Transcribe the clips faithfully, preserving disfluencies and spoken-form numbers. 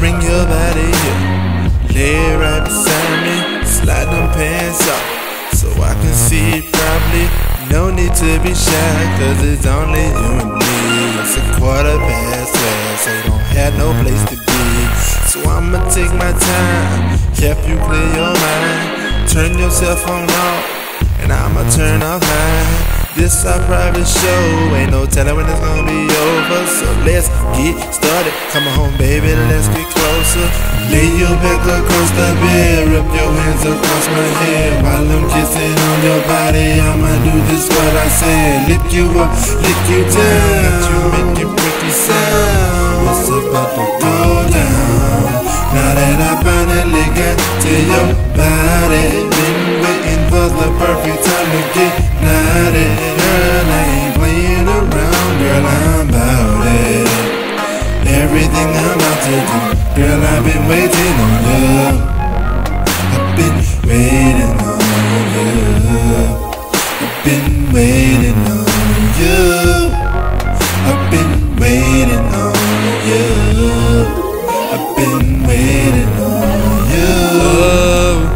bring your body here, lay right beside me, slide them pants off so I can see it properly. No need to be shy, cause it's only you and me. It's a quarter past twelve, so you don't have no place to be. So I'ma take my time, help you clear your mind. Turn your cell phone off, and I'ma turn off mine. This our private show, ain't no telling when it's gonna be over. So let's get started, come on baby, let's get closer. Lay your back across the bed, rub your hands across my head. While I'm kissing on your body, I'ma do just what I said. Lick you up, lick you down, you make it pretty sound. It's about to go down, now that I finally got to your body. Been waiting for the perfect time to get naughty. Girl, I ain't playing around, girl, I'm about it. Everything I'm about to do, girl, I've been waiting on you. I've been waiting on you. I've been waiting on you. I've been waiting on you. I've been waiting on you. Oh,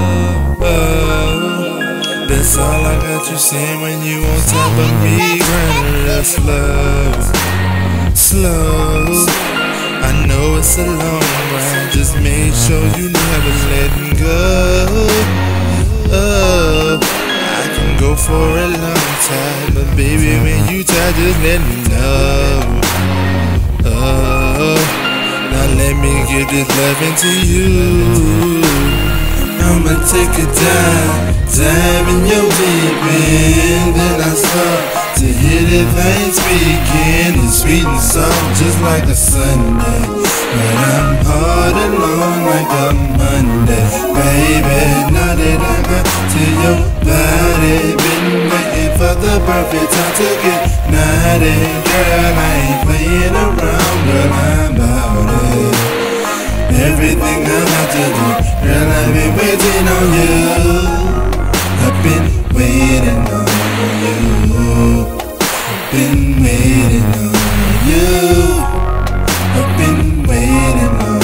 oh, that's all I got you saying when you on top of me, grinding real slow, slow. I know it's a long ride, just make sure you never letting go. Oh, I can go for a long time, but baby when you tired, just let me know. Oh, now let me give this loving to you. I'ma take a dive, dive in your deep end, then I start to hear the things speaking. It's sweet and soft just like a Sunday, but I'm hard and long like a Monday. Baby, now that I got to your body, been waiting for the perfect time to get naughty. Girl, I ain't playing around, girl, I'm about it. Everything I'm about to do, girl, I've been waiting on you. I've been waiting on you. I've been waiting on you. I've been waiting on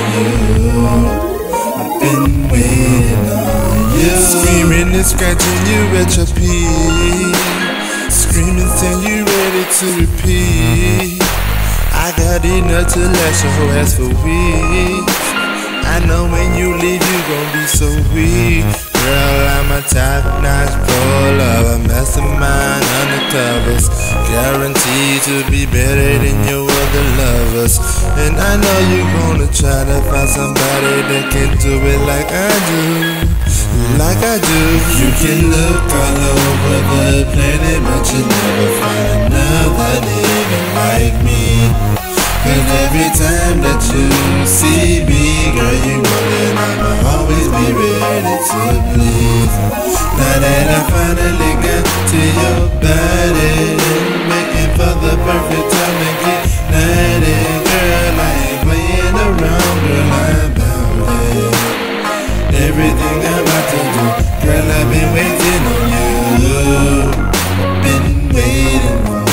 you. I've been waiting on you. Screaming and scratching you at your peak, screaming till you ready to repeat. I got enough to last your ass for weeks. I know when you leave you gon' be so weak. Girl, I'm a top-notch pro lover, mastermind undercovers, guaranteed to be better than your other lovers. And I know you gonna try to find somebody that can do it like I do, like I do. You can look all over the planet, but you never find another nigga like me. Cause every time that you see me, girl, you know that I'ma always be ready to please. Now that I finally got to your body, waiting for the perfect time to get naughty. Girl, I ain't playing around, girl, I'm about it. Everything I'm about to do, girl, I've been waiting on you. Been waiting on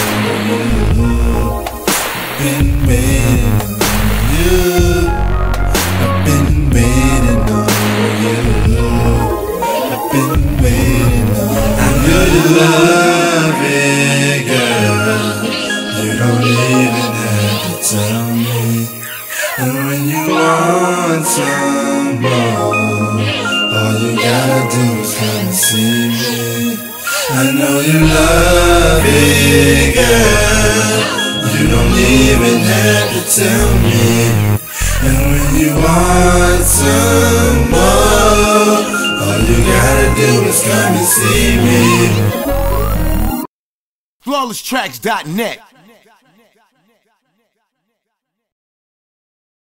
you. Been waiting on you. I've been waiting on you. I've been waiting on you. I know you love it, girl. You don't even have to tell me. And when you want some more, all you gotta do is come and see me. I know you love it, girl. You don't even have to tell me. And when you want some more, all you gotta do is come and see me. flawless tracks dot net